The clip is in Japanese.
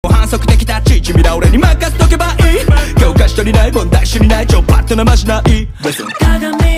反則的タッチ君ら俺に任せとけばいい教科書にない問題集にない超パッとなましない鏡